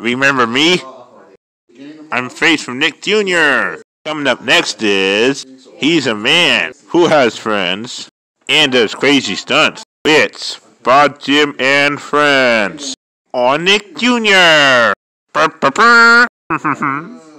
Remember me? I'm Face from Nick Jr. Coming up next is, he's a man who has friends and does crazy stunts. It's Bob, Jim, and Friends on Nick Jr.